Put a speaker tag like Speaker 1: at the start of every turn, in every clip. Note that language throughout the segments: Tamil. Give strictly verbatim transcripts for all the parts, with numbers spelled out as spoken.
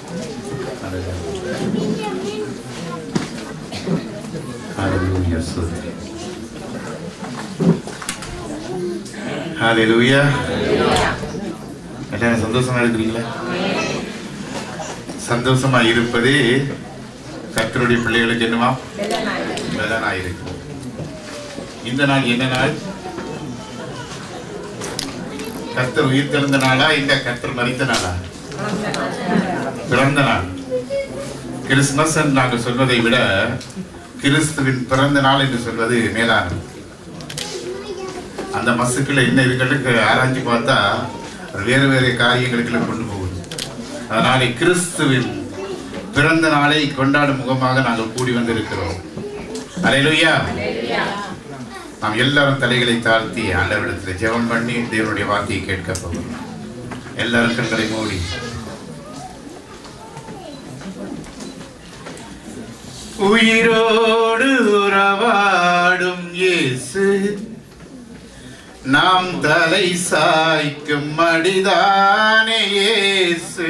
Speaker 1: Hallelujah. Hallelujah. எல்லாரும் சந்தோஷமா இருக்கிறீங்களா? சந்தோஷமா இருப்பதே கர்த்தருடைய பிள்ளைகளுக்கு என்னவா? பலனாயிருக்கும். இந்த நாள் என்ன நாள்? கர்த்தர் உயிர் தெழுந்த நாளா இல்ல கர்த்தர் மரித்த நாளா? பிறந்த நாள். கிறிஸ்துமஸ் நாங்கள் சொல்வதை விட கிறிஸ்துவின் பிறந்த நாள் என்று சொல்வது மேலானது. அந்த மசுக்களை என்ன இதுகளுக்கு ஆராய்ச்சி பார்த்தா வேறு வேறு காரியங்களுக்கு கொண்டு போகுது. அதனாலே கிறிஸ்துவின் பிறந்த நாளை கொண்டாடும் முகமாக நாங்கள் கூடி வந்திருக்கிறோம். அல்லேலூயா. நாம் எல்லாரும் தலைகளை தாழ்த்தி ஆண்டவரிடத்தில் ஜெபம் பண்ணி தேவனுடைய வார்த்தையை கேட்க போகிறோம். எல்லாரும் கண்களை மூடி உயிரோடு உறவாடும் இயேசு நாம் தலை சாய்க்கும் மடிதானே இயேசு.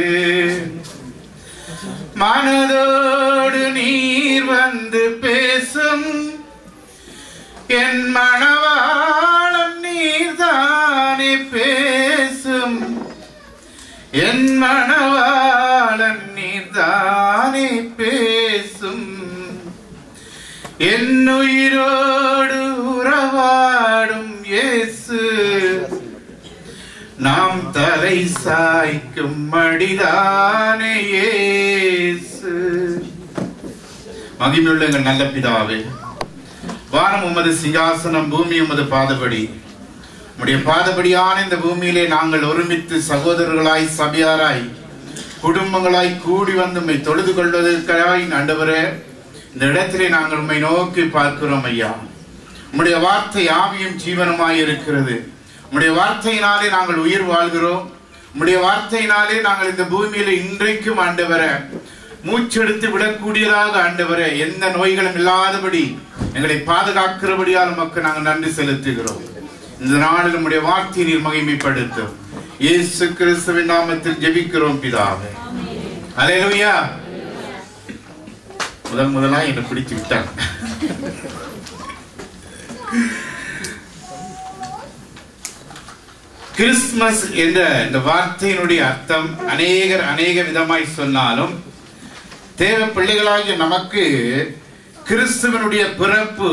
Speaker 1: மனதோடு நீர் வந்து பேசும் என் மணவாளன் நீர்தானே பேசும். என் மணவாளன் நீர்தானே பேசும். என் உயிரோடு உறவாடும் இயேசு நாம் தலை சாய்க்கும் மடிதானே இயேசு. மகிமையுள்ள எங்கள் நல்ல பிதாவே, வானம் உமது சிங்காசனம், பூமி உமது பாதபடி. உம்முடைய பாதபடியான இந்த பூமியிலே நாங்கள் ஒருமித்து சகோதரர்களாய் சபையாராய் குடும்பங்களாய் கூடி வந்து உம்மை தொழுது கொள்வதற்காய் ஆண்டவரே இந்த இடத்திலே நாங்கள் உம்மை நோக்கி பார்க்கிறோம் ஐயா. உம்முடைய வார்த்தை ஆவியும் ஜீவனுமாய் இருக்கிறது. உம்முடைய வார்த்தையினாலே நாங்கள் உயிர் வாழ்கிறோம். உம்முடைய வார்த்தையினாலே நாங்கள் இந்த பூமியில இன்றைக்கும் ஆண்டவரே மூச்செடுத்து விடக்கூடியதாக ஆண்டவரே எந்த நோய்களும் இல்லாதபடி எங்களை பாதுகாக்கிறபடியால் உமக்கு நாங்கள் நன்றி செலுத்துகிறோம். இந்த நாளில் உம்முடைய வார்த்தையை நீர் மகிமைப்படுத்தும். இயேசு கிறிஸ்துவின் நாமத்தில் ஜெபிக்கிறோம் பிதாவே. அல்லேலூயா. முதல் முதலா என்னை பிடிச்சு விட்டாங்க. கிறிஸ்துமஸ் என்ற இந்த வார்த்தையினுடைய அர்த்தம் அநேகர் அநேக விதமாய் சொன்னாலும் தேவ பிள்ளைகளாகிய நமக்கு கிறிஸ்துவனுடைய பிறப்பு,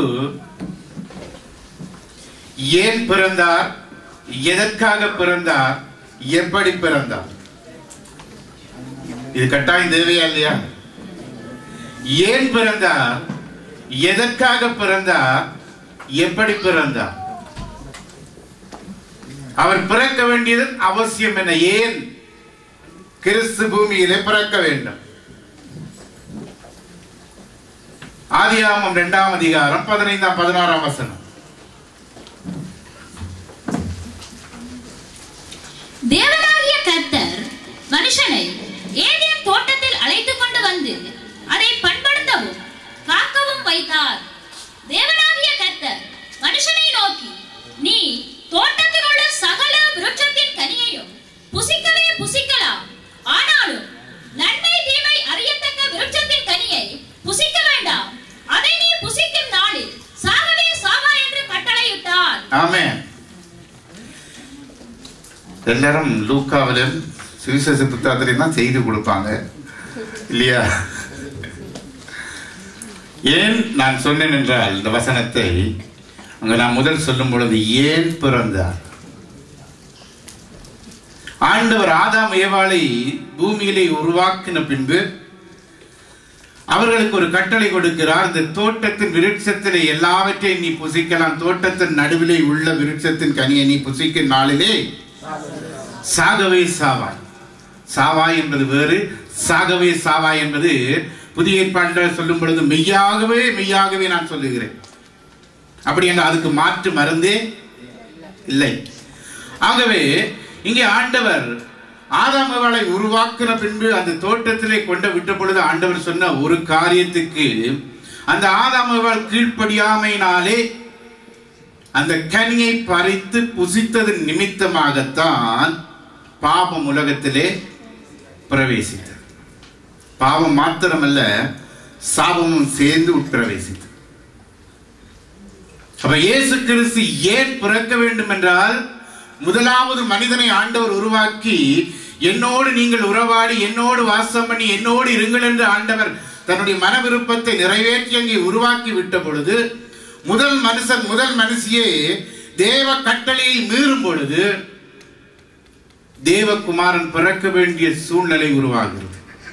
Speaker 1: ஏன் பிறந்தார், எதற்காக பிறந்தார், எப்படி பிறந்தார், இது கட்டாயம் தேவையா இல்லையா? ஏன் பிறந்தார், எதற்காக பிறந்தார், எப்படி பிறந்தார், அவர் பிறக்க வேண்டியது அவசியம் என்ன, ஏன் கிறிஸ்து பூமியிலே பிறக்க வேண்டும்? ஆதியாகமம் இரண்டாம் அதிகாரம் பதினைந்தாம் பதினாறாம் வசனம்.
Speaker 2: தேவனாகிய கர்த்தர் மனுஷனை ஏதேன் தோட்டத்தில் அழைத்துக் கொண்டு வந்து அதை பண்படுத்தவும் காக்கவும் வைத்தார். தேவனாகிய கர்த்தர் மனுஷனை நோக்கி, நீ தோட்டத்தில் உள்ள சகல விருட்சத்தின் கனியையும் புசிக்கவே புசிக்கலாம், ஆனாலும் நன்மை தீமை அறியத்தக்க விருட்சத்தின் கனியை புசிக்க வேண்டாம், அதை நீ புசிக்கும் நாளில் சாகவே சாவா என்று கட்டளையிட்டார்.
Speaker 1: ஆமென். எல்லாரும் லூக்காவிலும் சுவிசேஷ புத்தகத்திலையும் தான் செய்து கொடுப்பாங்க இல்லையா? ஏன் நான் சொன்னேன் என்றால் இந்த வசனத்தை அங்க நான் முதல் சொல்லும் பொழுது ஏன் பிறந்தார்? ஆண்டவர் ஆதாம் ஏவாளை பூமியிலே உருவாக்கின பின்பு அவர்களுக்கு ஒரு கட்டளை கொடுக்கிறார். இந்த தோட்டத்தின் விருட்சத்திலே எல்லாவற்றையும் நீ புசிக்கலாம், தோட்டத்தின் நடுவிலே உள்ள விருட்சத்தின் கனியை நீ புசிக்கும் நாளிலே சாகவே சாவாய். சாவாய் என்பது வேறு, சாகவே சாவாய் என்பது புதிய ஏற்பாட்டில் சொல்லும் பொழுது மெய்யாகவே மெய்யாகவே நான் சொல்லுகிறேன். அப்படி என்றால் அதுக்கு மாற்று மருந்தே இல்லை. ஆகவே இங்கே ஆண்டவர் ஆதாம் ஏவாளை உருவாக்கின பின்பு அந்த தோட்டத்திலே கொண்டு விட்ட பொழுது ஆண்டவர் சொன்ன ஒரு காரியத்துக்கு, அந்த ஆதாம் ஏவாள் கீழ்ப்படியாமையினாலே அந்த கனியை பறித்து புசித்தது நிமித்தமாகத்தான் பாபம் உலகத்திலே பிரவேசித்தது. பாவம் மாத்திரமல்ல, சாபமும் சேர்ந்து உட்பிரவேசித்தது. அப்ப இயேசு கிறிஸ்து ஏன் பிறக்க வேண்டும் என்றால், முதலாவது மனிதனை ஆண்டவர் உருவாக்கி என்னோடு நீங்கள் உறவாடி என்னோடு வாசம் பண்ணி என்னோடு இருங்கள் என்று ஆண்டவர் தன்னுடைய மன விருப்பத்தை நிறைவேற்றி அங்கே உருவாக்கி விட்ட பொழுது, முதல் மனுஷன் முதல் மனுஷியே தேவ கட்டளையை மீறும் பொழுது தேவகுமாரன் பிறக்க வேண்டிய சூழ்நிலை உருவாகிறது.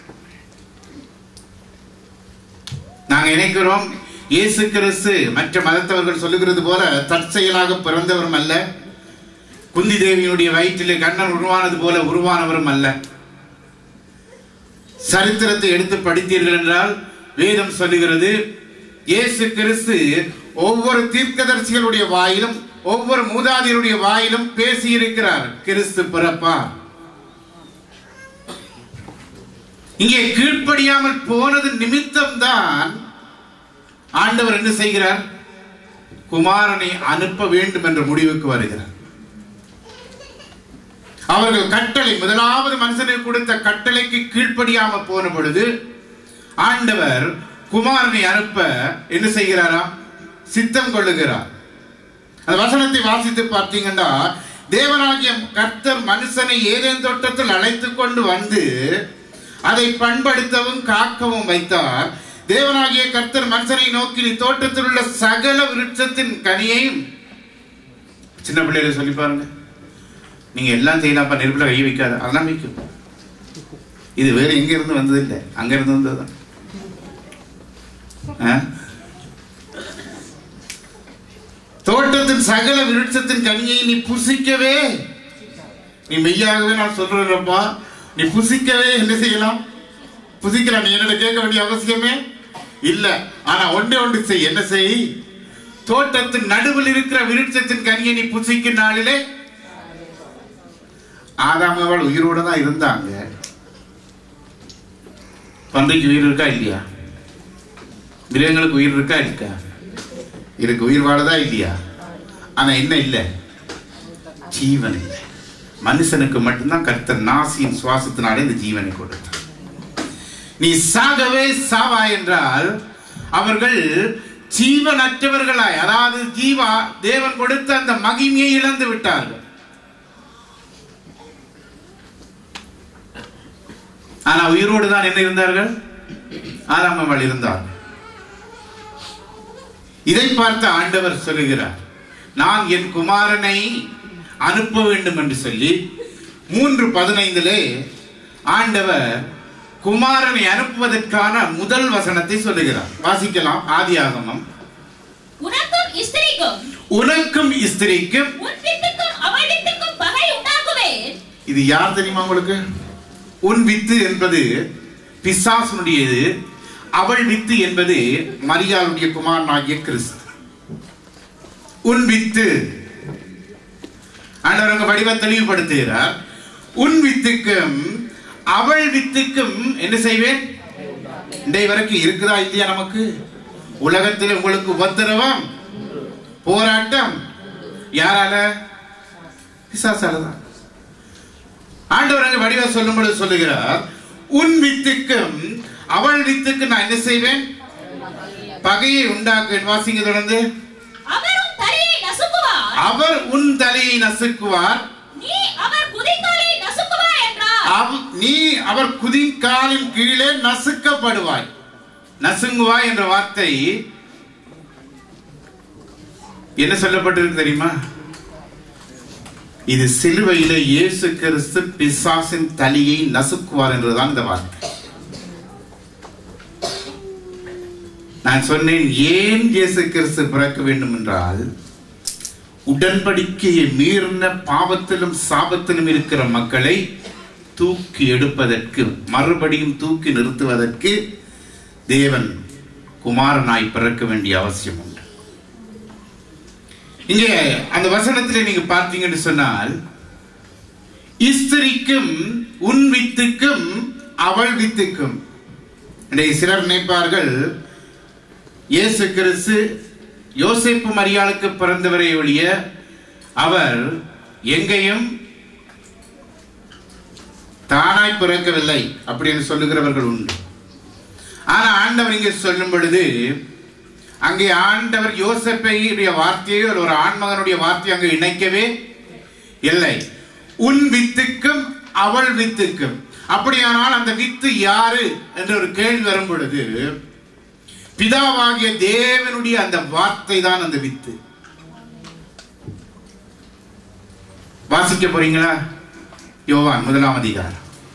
Speaker 1: நாங்க நினைக்கிறோம் இயேசு கிறிஸ்து மற்ற மதத்தவர்கள் சொல்லுகிறது போல தற்செயலாக பிறந்தவரும் அல்ல, குந்தி தேவியினுடைய வயிற்றிலே கண்ணன் உருவானது போல உருவானவரும் அல்ல. சரித்திரத்தை எடுத்து படித்தீர்கள் என்றால் வேதம் சொல்லுகிறது, இயேசு கிறிஸ்து ஒவ்வொரு தீர்க்கதரிசிகளுடைய வாயிலும் ஒவ்வொரு மூதாதையருடைய வாயிலும் பேசி இருக்கிறார், கிறிஸ்து பிறப்பார். இங்கே கீழ்ப்படியாமல் போனது நிமித்தம் தான் ஆண்டவர் என்ன செய்கிறார்? குமாரனை அனுப்ப வேண்டும் என்ற முடிவுக்கு வருகிறார். அவர்கள் கட்டளை, முதலாவது மனுஷனுக்கு கொடுத்த கட்டளைக்கு கீழ்ப்படியாம போன பொழுது ஆண்டவர் குமாரனை அனுப்ப என்ன செய்கிறாரா? சித்தம் கொள்ளுகிறார். அந்த வசனத்தை வாசித்து பார்த்தீங்கன்னா, தேவனாகிய கர்த்தர் மனுஷனை ஏதேன் தோட்டத்தில் அழைத்துக் கொண்டு வந்து அதை பண்படுத்தவும் காக்கவும் வைத்தார். தேவனாகிய கர்த்தர் மனுஷனை நோக்கி, நீ தோட்டத்தில் உள்ள சகல விருட்சத்தின் கனியையும், சின்ன பிள்ளைகளை சொல்லி பாருங்க, நீங்க எல்லாம் செய்யலாம்ப்பா, நெருப்புல கை வைக்காத, அதெல்லாம் வைக்கும். இது வேற எங்க இருந்து வந்தது இல்லை, அங்க இருந்து வந்ததுதான். தோட்டத்தின் சகல விருட்சத்தின் கனியை நீ புசிக்கவே, நீ மெய்யாகவே நான் சொல்றேன்ப்பா, நீ புசிக்கவே என்ன செய்யலாம்? புசிக்கலாம். நீ என்னோட கேட்க வேண்டிய அவசியமே இல்ல. ஆனா ஒன்றே ஒன்று செய். என்ன செய்? தோட்டத்தின் நடுவில் இருக்கிற விருட்சத்தின் கனியை நீ புசிக்கும் நாளிலே, ஆதாம் அவள் உயிரோட தான் இருந்தாங்க. பன்றைக்கு உயிர் இருக்கா இல்லையா? மிருகங்களுக்கு உயிர் இருக்கா இருக்கா? இருக்கு, உயிர் வாழதா இல்லையா? ஆனா என்ன இல்லை? ஜீவன் இல்லை. மனுஷனுக்கு மட்டும்தான் கர்த்தர் நாசியின் சுவாசத்தினாலே இந்த ஜீவனை கொடுத்தார். நீ சாகவே சாவா என்றால் அவர்கள் ஜீவனற்றவர்களாய், அதாவது ஜீவா தேவன் கொடுத்த அந்த மகிமையை இழந்து விட்டார்கள். ஆனா உயிரோடு தான் என்ன இருந்தார்கள்? ஆதாம் அவள் இருந்தார்கள். இதை பார்த்த ஆண்டவர் சொல்லுகிறார், நான் என் குமாரனை அனுப்ப வேண்டும் என்று சொல்லி மூன்று பதினைந்திலே ஆண்டவர் குமாரனை அனுப்புவதற்கான முதல் வசனத்தை சொல்லுகிறார். வாசிக்கலாம். ஆதியாகமம்.
Speaker 2: உனக்கும் ஸ்திரீக்கும்
Speaker 1: உனக்கும் ஸ்திரீக்கும்
Speaker 2: உன் வித்துக்கும் அவள் வித்துக்கும் பகை உண்டாக்குவேன்.
Speaker 1: இது யார் தெரியுமா உங்களுக்கு? உன் வித்து என்பது பிசாசுனுடையது, அவள் வித்து என்பது மரியாளுடைய குமாரனாகிய கிறிஸ்து. உன் வித்து ஆண்டவர் வடிவ தெளிவுபடுத்துகிறார். உன் வித்துக்கும் அவள் வித்துக்கும் என்ன செய்வேன்? இன்றைய வரைக்கும் இருக்குதா இல்லையா? நமக்கு உலகத்தில் உங்களுக்கு உபத்திரவம், போராட்டம் யாரால? பிசாசாலதான். ஆண்டவர் அங்கு வடிவ சொல்லும் பொழுது சொல்லுகிறார், உன் வித்துக்கும் அவள் வித்துக்கு நான் என்ன செய்வேன்? பகையை உண்டாக்குவேன். வாசிங்க தொடர்ந்து.
Speaker 2: அவர் உன் தலையை நசுக்குவார்.
Speaker 1: அவர் உன் தலையை நசுக்குவார்.
Speaker 2: நீ அவர் குதிகாலை நசுக்குவாய் என்றார்.
Speaker 1: நீ அவர் குதிகாலின் கீழே நசுக்கப்படுவாய். நசுங்குவாய் என்ற வார்த்தை என்ன சொல்லப்பட்டிருக்கு தெரியுமா? இது சிலுவையிலே இயேசு கிறிஸ்து பிசாசின் தலையை நசுக்குவார் என்றுதான் இந்த வார்த்தை. நான் சொன்னேன், ஏன் இயேசு கிறிஸ்து பிறக்க வேண்டும் என்றால், உடன்படிக்கையை மீறின பாவத்திலும் சாபத்திலும் இருக்கிற மக்களை தூக்கி எடுப்பதற்கு, மறுபடியும் தூக்கி நிறுத்துவதற்கு தேவன் குமாரனாய் பிறக்க வேண்டிய அவசியம் உண்டு. இங்கே அந்த வசனத்திலே நீங்க பார்த்தீங்கன்னு சொன்னால், ஸ்திரீக்கும் உன் வித்துக்கும் அவள் வித்துக்கும். சிலர் நினைப்பார்கள் இயேசு கிறிஸ்து யோசேப்பு மரியாளுக்கு பிறந்தவரை ஒழிய அவர் எங்கேயும் தானாய் பிறக்கவில்லை அப்படின்னு சொல்லுகிறவர்கள் உண்டு. ஆனா ஆண்டவர் இங்கே சொல்லும் பொழுது அங்கே ஆண்டவர் யோசேப்புடைய வார்த்தையை ஒரு ஆண்மகனுடைய வார்த்தையை அங்கு இணைக்கவே இல்லை. உன் வித்துக்கும் அவள் வித்துக்கும். அப்படியானால் அந்த வித்து யாரு என்ற ஒரு கேள்வி வரும் பொழுது பிதாவாகிய தேவனுடைய அந்த வார்த்தை தான் அந்த வித்து. வாசிக்க போறீங்களா? யோவான் முதலாம் அதிகாரம்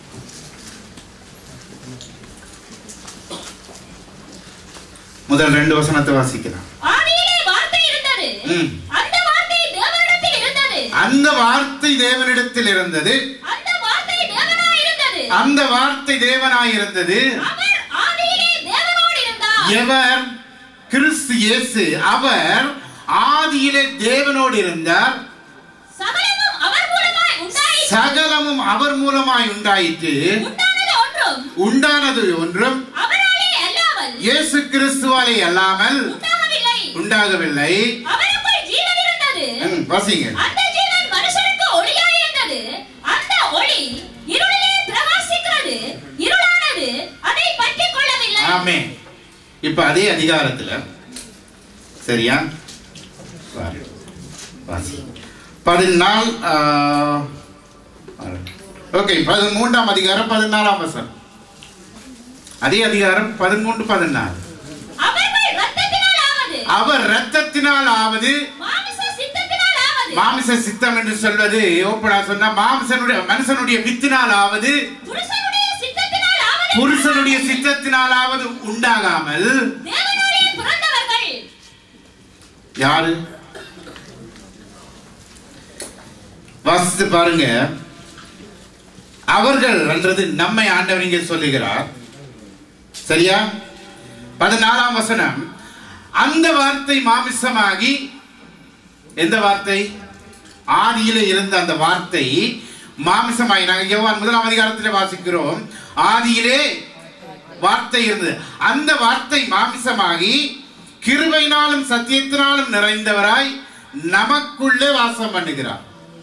Speaker 1: முதல் ரெண்டு வசனத்தை வாசிக்கலாம்.
Speaker 2: ஆதியிலே வார்த்தை இருந்தது, அந்த வார்த்தை தேவனிடத்தில் இருந்தது,
Speaker 1: அந்த வார்த்தை தேவனிடத்தில் இருந்தது,
Speaker 2: அந்த வார்த்தை தேவனாய் இருந்தது,
Speaker 1: அந்த வார்த்தை தேவனாய் இருந்தது.
Speaker 2: அவர் ஆதியிலே தேவனோடு இருந்தார்.
Speaker 1: எவர்? கிறிஸ்து இயேசு. அவர் ஆதியிலே தேவனோடு இருந்தார்.
Speaker 2: சகலமும் அவர் மூலமாய் உண்டாயிற்று.
Speaker 1: சகலமும் அவர் மூலமாய் உண்டாயிற்று.
Speaker 2: உண்டானது ஒன்றும்
Speaker 1: உண்டானது ஒன்றும்
Speaker 2: அவராலே அல்லாமல்
Speaker 1: இயேசு கிறிஸ்துவாலே அல்லாமல்
Speaker 2: உண்டாகவில்லை.
Speaker 1: உண்டாகவில்லை.
Speaker 2: அவருக்குள் ஜீவன் இருந்தது.
Speaker 1: ம், வாசிங்க.
Speaker 2: அந்த ஜீவன் மனுஷருக்கு ஒளியாய் இருந்தது. அந்த ஒளி இருளிலே பிரகாசிக்கிறது. இருளானது அதை பற்றிக் கொள்ளவில்லை.
Speaker 1: ஆமென். இப்ப அதே அதிகாரத்துல சரியா வாசி பதினாலு ஓகே பதிமூன்றாம் அதிகாரம் பதினாலாம் வசனம். அதே அதிகாரம் பதிமூன்று பதினாலு.
Speaker 2: அவர்கள் இரத்தத்தினால் ஆவது,
Speaker 1: அவர் இரத்தத்தினால் ஆவது,
Speaker 2: மாமிச சித்தத்தினால் ஆவது,
Speaker 1: மாமிச சித்தம் என்று சொல்வது ஓப்பனா சொன்னா மாமிசனுடைய மனுஷனுடைய வித்தினால் ஆவது,
Speaker 2: புருஷனுடைய சித்தத்தினால் ஆவது,
Speaker 1: புருஷனுடைய சித்தத்தினாலாவது உண்டாகாமல்
Speaker 2: தேவனாலே பிறந்தவர்கள்.
Speaker 1: யாரு? வாசித்து பாருங்க. அவர்கள் என்றது நம்மை ஆண்டவர் இங்கே சொல்லுகிறார். சரியா? பதினாலாம் வசனம். அந்த வார்த்தை மாமிசமாகி, எந்த வார்த்தை? ஆதியிலே இருந்த அந்த வார்த்தை மாமிசமாகி. நாங்கள் யோவான் முதலாம் அதிகாரத்திலே வாசிக்கிறோம். ஆதியிலே வார்த்தை இருந்தது. அந்த வார்த்தை மாமிசமாகி கிருபையினாலும் சத்தியத்தினாலும் நிறைந்தவராய் நமக்குள்ளே வாசம் பண்ணுகிறார்.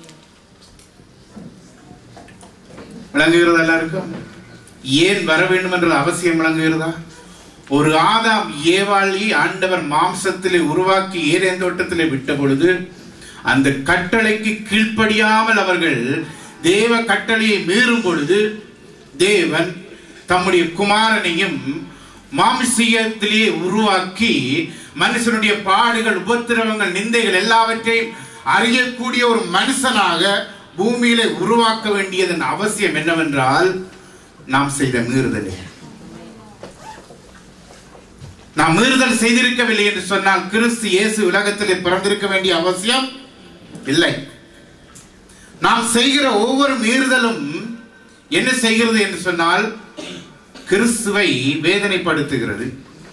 Speaker 1: விளங்குகிறது எல்லாருக்கும்? ஏன் வர வேண்டும் என்ற அவசியம் விளங்குகிறதா? ஒரு ஆதாம் ஏவாளி ஆண்டவர் மாம்சத்திலே உருவாக்கி ஏதேன் தோட்டத்திலே விட்ட பொழுது அந்த கட்டளைக்கு கீழ்ப்படியாமல் அவர்கள் தேவ கட்டளையை மீறும் பொழுது தேவன் தம்முடைய குமாரனையும் மாம்சீகத்திலேயே உருவாக்கி மனுஷனுடைய பாடுகள், உபத்திரவங்கள், நிந்தைகள் எல்லாவற்றையும் அறியக்கூடிய ஒரு மனுஷனாக பூமியிலே உருவாக்க வேண்டியதன் அவசியம் என்னவென்றால் நாம் செய்த மீறுதலே. நாம் மீறுதல் செய்திருக்கவில்லை என்று சொன்னால் கிறிஸ்து இயேசு உலகத்திலே பிறந்திருக்க வேண்டிய அவசியம் இல்லை. நாம் செய்கிற ஒவ்வொரு மீறுதலும் என்ன செய்கிறது என்று சொன்னால் கிறிஸ்துவை வேதனைப்படுத்துகிறது.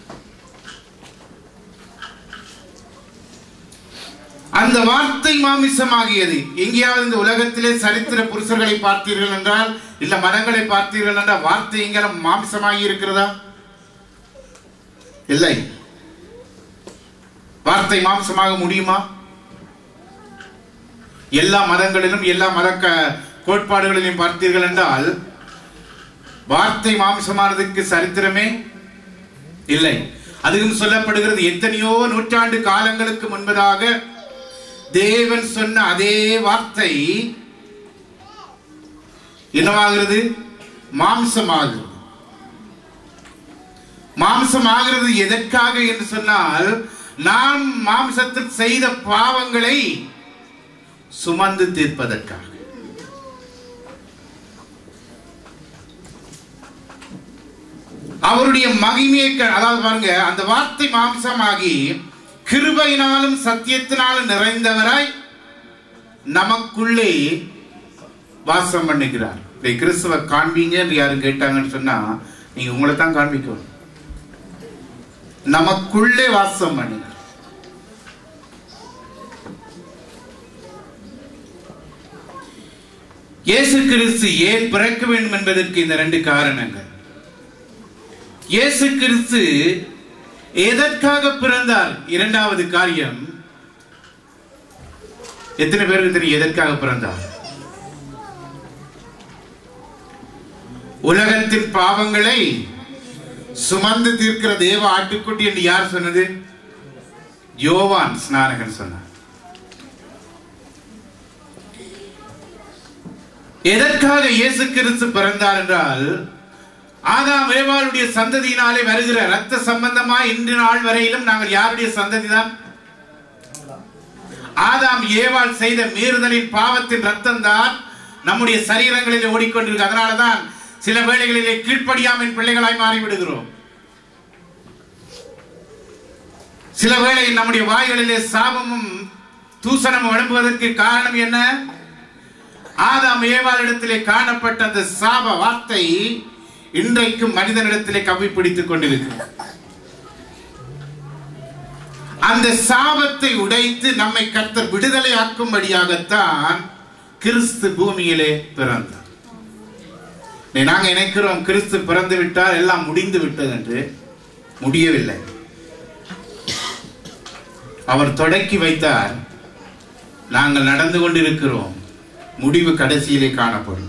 Speaker 1: அந்த வார்த்தை மாமிசமாகியது. எங்கேயாவது இந்த உலகத்திலே சரித்திர புருஷர்களை பார்த்தீர்கள் என்றால், இல்ல மரங்களை பார்த்தீர்கள் என்றால் வார்த்தை எங்கேயும் மாமிசமாகி இருக்கிறதா? இல்லை. வார்த்தை மாம்சமாக முடியுமா? எல்லா மதங்களிலும் எல்லா மத கோட்பாடுகளிலும் பார்த்தீர்கள் என்றால் வார்த்தை மாம்சமானதுக்கு சரித்திரமே இல்லை. அதுவும் சொல்லப்படுகிறது எத்தனையோ நூற்றாண்டு காலங்களுக்கு முன்பதாக தேவன் சொன்ன அதே வார்த்தை என்னவாகிறது? மாம்சமாகிறது. மாம்சமாகிறது எதற்காக என்று சொன்னால் நாம் மாம்சத்தில் செய்த பாவங்களை சுமந்து தீர்ப்பதற்காக. அவருடைய மகிமையை, அதாவது பாருங்க, அந்த வார்த்தை மாம்சமாகி கிருபையினாலும் சத்தியத்தினாலும் நிறைந்தவராய் நமக்குள்ளே வாசம் பண்ணுகிறார். கிறிஸ்துவ காண்பீங்க என்று யாரும் கேட்டாங்கன்னு சொன்னா நீங்க உங்களை தான் காண்பிக்கணும். நமக்குள்ளே வாசம் பண்ணுகிறார். இயேசு கிறிஸ்து ஏன் பிறக்க வேண்டும் என்பதற்கு இந்த ரெண்டு காரணங்கள். இயேசு கிறிஸ்து எதற்காக பிறந்தார்? இரண்டாவது காரியம், எத்தனை பேருக்கு தெரியும் எதற்காக பிறந்தார்? உலகத்தின் பாவங்களை சுமந்து தீர்க்கிற தேவ ஆட்டுக்குட்டி என்று யார் சொன்னது? யோவான் ஸ்நானகன் சொன்னார். எதற்காக இயேசு கிறிஸ்து பிறந்தார் என்றால், ஆதாம் ஏவாளுடைய சந்ததியினாலே வருகிற ரத்த சம்பந்தமா இன்று நாள் வரையிலும் நாங்கள் யாருடைய சந்ததி தான்? ஆதாம் ஏவாள் செய்த மீறுதலின் பாவத்தின் ரத்தம் தான் நம்முடைய சரீரங்களில் ஓடிக்கொண்டிருக்கு. அதனாலதான் சில வேளைகளிலே கீழ்ப்படியாமல் பிள்ளைகளாய் மாறிவிடுகிறோம். சில வேளையில் நம்முடைய வாய்களிலே சாபமும் தூசணமும் எழும்புவதற்கு காரணம் என்ன? ஆதாம் ஏவாளிடத்திலே காணப்பட்ட அந்த சாப வார்த்தை இன்றைக்கும் மனிதனிடத்திலே கவ்வி பிடித்துக் கொண்டிருக்கிறது. அந்த சாபத்தை உடைத்து நம்மை கர்த்தர் விடுதலை ஆக்கும்படியாகத்தான் கிறிஸ்து பூமியிலே பிறந்தார். நாங்க நினைக்கிறோம் கிறிஸ்து பிறந்து விட்டால் எல்லாம் முடிந்து விட்டது என்று. முடியவில்லை. அவர் தொடக்கி வைத்தார், நாங்கள் நடந்து கொண்டிருக்கிறோம். முடிவு கடைசியிலே காணப்படும்.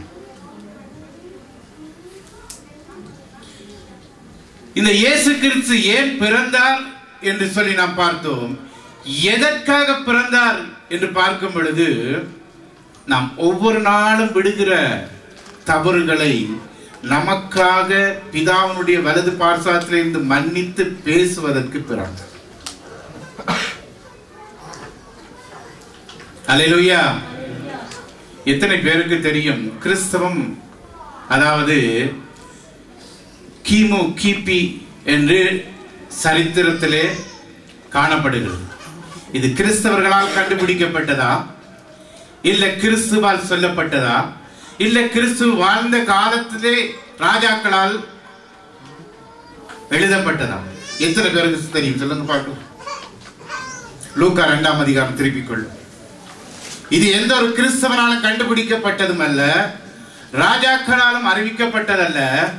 Speaker 1: இந்த இயேசு கிறிஸ்து ஏன் பிறந்தார் என்று சொல்லி நாம் பார்த்தோம். எதற்காக பிறந்தார் என்று பார்க்கும் பொழுது, நாம் ஒவ்வொரு நாளும் விடுகிற தவறுகளை நமக்காக பிதாவினுடைய வலது பார்சாத்திலிருந்து மன்னித்து பேசுவதற்கு பிறந்தார். அல்லேலூயா. எத்தனை பேருக்கு தெரியும் கிறிஸ்தவம் அதாவது கிமு கிபி என்று சரித்திரத்திலே காணப்படுகிறது. இது கிறிஸ்தவர்களால் கண்டுபிடிக்கப்பட்டதா, இல்ல கிறிஸ்துவால் சொல்லப்பட்டதா, இல்ல கிறிஸ்து வாழ்ந்த காலத்திலே ராஜாக்களால் எழுதப்பட்டதா? எத்தனை பேருக்கு தெரியும் சொல்லுங்க பார்க்கலாம். லூக்கா இரண்டாம் அதிகாரம் திருப்பிக் கொள்ளும். இது எந்த ஒரு கிறிஸ்தவனாலும் கண்டுபிடிக்கப்பட்டதும் அல்ல, ராஜாக்களாலும் அறிவிக்கப்பட்டதல்ல.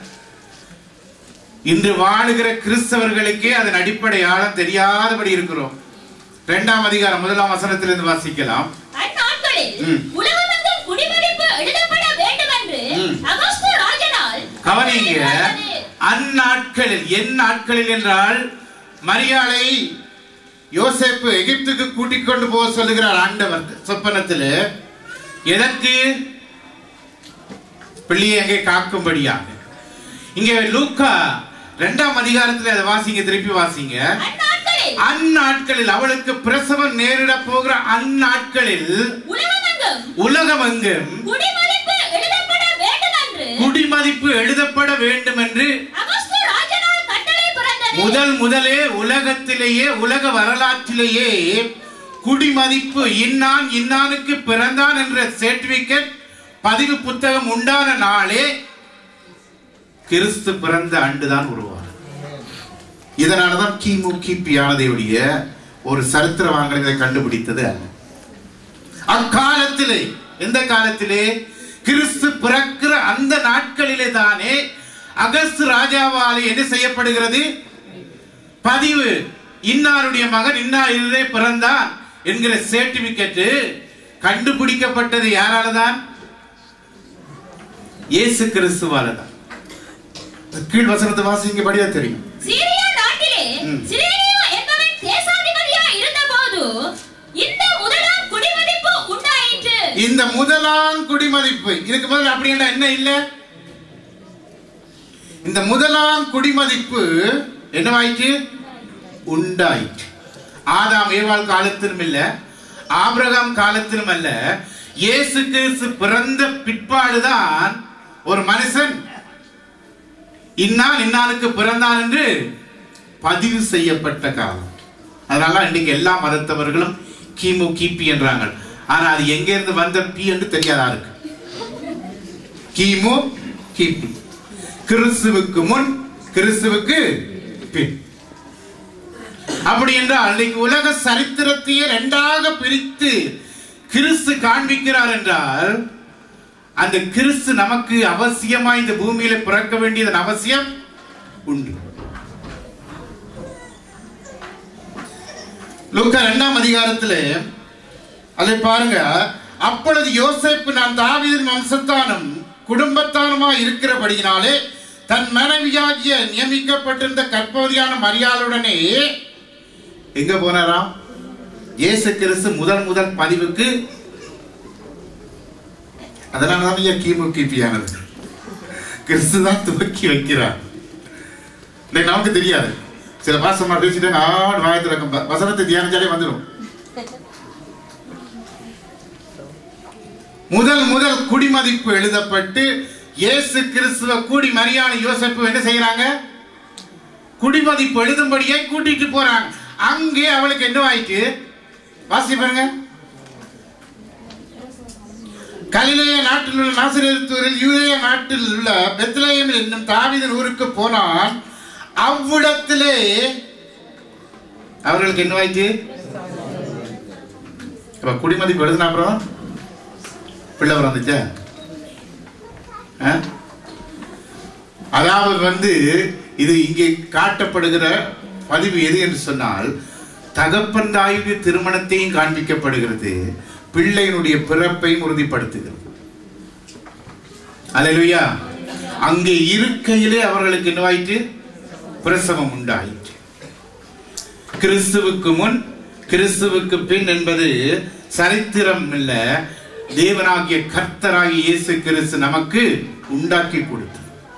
Speaker 1: இன்று வாழுகிற கிறிஸ்தவர்களுக்கே அதன் அடிப்படை ஆழம் தெரியாதபடி இருக்கிறோம். இரண்டாம் அதிகாரம் முதலாம் வசனத்திலிருந்து வாசிக்கலாம். கவனிங்க, அந்நாட்களில், என் நாட்களில் என்றால் மரியாளை யோசேப்பு எகிப்துக்கு கூட்டிக் கொண்டு போக சொல்லுகிறார் ஆண்டவர் சொப்பனத்தில். எதற்கு? பிள்ளையை அங்கே காக்கும்படியாக. இங்கே லூக்கா இரண்டாம் அதிகாரத்தில் அதை வாசிங்க, திருப்பி வாசிங்க. அந்நாட்களில், அவளுக்கு பிரசவம் நேரிட போகிற அந்நாட்களில் உலகமெங்கும் குடிமதிப்பு எழுதப்பட வேண்டும் என்று முதல் முதலே உலகத்திலேயே, உலக வரலாற்றிலேயே குடிமதிப்பு இன்னான் இன்னானுக்கு பிறந்தான் என்ற சர்டிபிகேட் பதிவு புத்தகம் உண்டான நாளே கிறிஸ்து பிறந்த ஆண்டுதான் உருவானது. இதனாலதான் கிமு கிபி ஆனதையுடைய ஒரு சரித்திரவான்கள் இதை கண்டுபிடித்தது அல்ல. அக்காலத்திலே, எந்த காலத்திலே? கிறிஸ்து பிறக்கிற அந்த நாட்களிலே தானே அகஸ்து ராஜாவாலே என்ன செய்யப்படுகிறது? பதிவு, இன்னாருடைய மகன் இன்னாரிலே பிறந்தான் என்கிற சர்டிபிகேட் கண்டுபிடிக்கப்பட்டது யாராலதான்? இயேசு கிறிஸ்துவாலதான். கீழ் வசனத்தை வாசிங்க, படியா தெரியும்.
Speaker 2: சீரியா நாட்டிலே சிரேனியா என்பவன் தேசாதிபதியாய் இருந்தபோது இந்த முதலாம் குடிமதிப்பு உண்டாயிற்று.
Speaker 1: இந்த முதலாம் குடிமதிப்பு, இதுக்கு முதல்ல அப்படி என்ன இல்ல? இந்த முதலாம் குடிமதிப்பு என்னவாயிற்று? உண்டாயிற்று. ஆதாம் ஏவாள் காலத்திலும் இல்ல, ஆபிரகாம் காலத்திலும் அல்ல. இயேசு கிறிஸ்து பிறந்த பிற்பாடுதான் ஒரு மனுஷன் இன்னான் இன்னானுக்கு பிறந்தான் என்று பதிவு செய்யப்பட்ட காலம். அதனால இன்னைக்கு எல்லா மதத்தவர்களும் கிமு கிபி என்றாங்க. ஆனா அது எங்க இருந்து வந்த பி என்று தெரியாதா இருக்கு. கிமு கிபி, கிறிஸ்துவுக்கு முன் கிறிஸ்துவுக்கு பின். அப்படி என்றால் இன்னைக்கு உலக சரித்திரத்தையே இரண்டாக பிரித்து கிறிஸ்து காண்பிக்கிறார் என்றால், அந்த கிறிஸ்து நமக்கு அவசியமா இந்த பூமியில பிறக்க வேண்டியதன் அவசியம் உண்டு. லூக்கா இரண்டாம் அதிகாரத்தில் அதை பாருங்க. அப்பொழுது யோசேப்பு, நான் தாவீதின் வம்சத்தானும் குடும்பத்தானுமா இருக்கிறபடியினாலே தன் மனைவியாகிய நியமிக்கப்பட்டிருந்த கற்பவதியான மரியாளுடனே எங்க போனாராம்? இயேசு கிறிஸ்து முதல் முதல் பதிவுக்கு. அதனாலதான் கிமு கிபியானது. கிறிஸ்து தான் துவக்கி வைக்கிறார். நமக்கு தெரியாது. சில பாசமா பேசிட்டு ஆடு வாயத்துல வசனத்தை தியானிச்சாலே வந்துடும். முதல் முதல் குடிமதிப்பு எழுதப்பட்டு இயேசு கிறிஸ்துவ கூடி மரியாதை யோசேப்பு என்ன செய்யறாங்க? குடிமதிப்பு எழுதும்படியே கூட்டிட்டு போறாங்க. அங்கே அவளுக்கு என்ன ஆயிட்டு வாசி பாருங்க. கலிலேய நாட்டில் உள்ள நாசரேத்தூரில் யூதேய நாட்டில் உள்ள பெத்லகேம் என்னும் தாவீதின் ஊருக்கு போனான். அவ்விடத்திலே அவர்களுக்கு என்ன ஆயிட்டு? குடிமதிப்பு எழுதுனா அப்புறம் பிள்ளை வந்துச்சா? அதாவது வந்து இது இங்கே காட்டப்படுகிற பதிவு எது என்று சொன்னால் தகப்பன் தாயுடைய திருமணத்தையும் காண்பிக்கப்படுகிறது, பிள்ளையினுடைய பிறப்பையும் உறுதிப்படுத்துகிறது. அல்லேலூயா. அங்கே இருக்கையிலே அவர்களுக்கு என்னவாயிற்று? பிரசவம் உண்டாயிற்று. கிறிஸ்துவுக்கு முன் கிறிஸ்துவுக்கு பின் என்பது சரித்திரம் இல்ல, தேவனாகிய கர்த்தராகிய இயேசு கிறிஸ்து நமக்கு உண்டாக்கி கொடுத்தார்.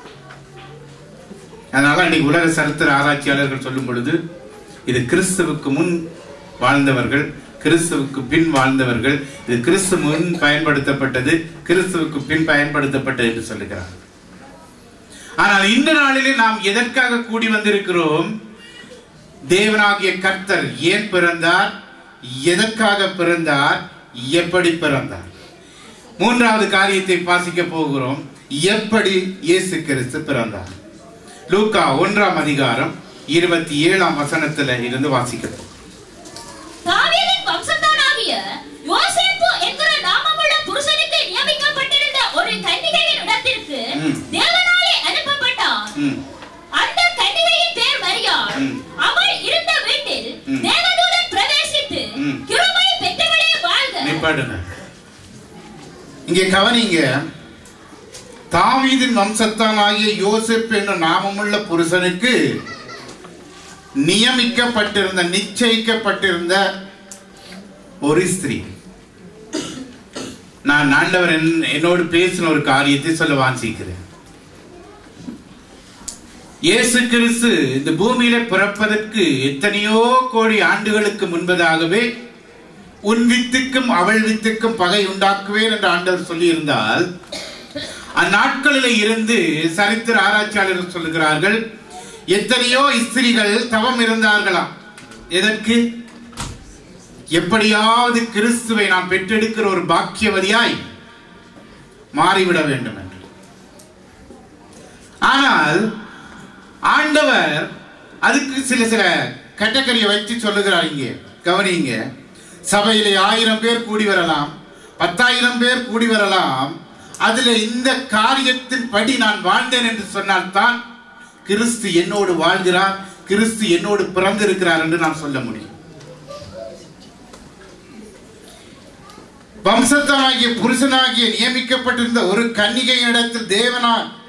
Speaker 1: அதனால இன்னைக்கு உலக சரித்திர ஆராய்ச்சியாளர்கள் சொல்லும் பொழுது இது கிறிஸ்துவுக்கு முன் வாழ்ந்தவர்கள், கிறிஸ்துவுக்கு பின் வாழ்ந்தவர்கள், இது கிறிஸ்து முன் பயன்படுத்தப்பட்டது, கிறிஸ்துவுக்கு பின் பயன்படுத்தப்பட்டது என்று சொல்லுகிறார். ஆனால் இந்த நாளிலே நாம் எதற்காக கூடி வந்திருக்கிறோம்? தேவனாகிய கர்த்தர் ஏன் பிறந்தார், எதற்காக பிறந்தார், எப்படி பிறந்தார்? மூன்றாவது காரியத்தை வாசிக்க போகிறோம். எப்படி இயேசு கிறிஸ்து பிறந்தார்? லூக்கா ஒன்றாம் அதிகாரம் இருபத்தி ஏழாம் வசனத்துல இருந்து வாசிக்கிறோம்.
Speaker 2: தாவீதின் வம்சத்தானாகிய யோசேப்பு என்கிற நாமமுள்ள புருஷனுக்கு நியமிக்கப்பட்டிருந்த ஒரு கன்னிகையின் இடத்திற்கு தேவனாலே அனுப்பப்பட்டார். அந்த கன்னிகையின் பேர் மரியாள். அவள் இருந்த வீட்டில் தேவதூதன் பிரவேசித்து கிருபை பெற்றவளே வாழ்க. நிப்பாட்டுங்க.
Speaker 1: இங்கே கவனிங்க. தாவீதின் வம்சத்தானாகிய யோசேப்பு என்ற நாமமுள்ள புருஷனுக்கு நியமிக்கப்பட்டிருந்த நிச்சயிக்கப்பட்டிருந்த ஒரு ஸ்திரீ. நான் ஆண்டவர் என்னோடு பேசின ஒரு காரியத்தை சொல்ல வாஞ்சிக்கிறேன். இயேசு கிறிஸ்து இந்த பூமியில பிறப்பதற்கு எத்தனையோ கோடி ஆண்டுகளுக்கு முன்பதாகவே உன் வித்துக்கும் அவள் வித்துக்கும் பகை உண்டாக்குவேன் என்று ஆண்டவர் சொல்லி இருந்தால், அந்நாட்களில் இருந்து சரித்திர ஆராய்ச்சியாளர்கள் சொல்லுகிறார்கள் எத்தனையோ ஸ்திரீகள் தவம் இருந்தார்களாம். எதற்கு? எப்படியாவது கிறிஸ்துவை நான் பெற்றெடுக்கிற ஒரு பாக்கியவதியாய் மாறிவிட வேண்டும் என்று. ஆனால் ஆண்டவர் அதுக்கு சில சில கேட்டகரியை வைத்து சொல்லுகிறார். இங்கே கவனிங்க. சபையிலே ஆயிரம் பேர் கூடி வரலாம், பத்தாயிரம் பேர் கூடி வரலாம். அதுல இந்த காரியத்தின் படி நான் வாழ்ந்தேன் என்று சொன்னால்தான் கிறிஸ்து என்னோடு வாழ்கிறார், கிறிஸ்து என்னோடு பிறந்திருக்கிறார் என்று நான் சொல்ல முடியும். வம்சத்தானாகிய புருஷனாகிய நியமிக்கப்பட்டிருந்த ஒரு கன்னிகை இடத்தில் தேவனா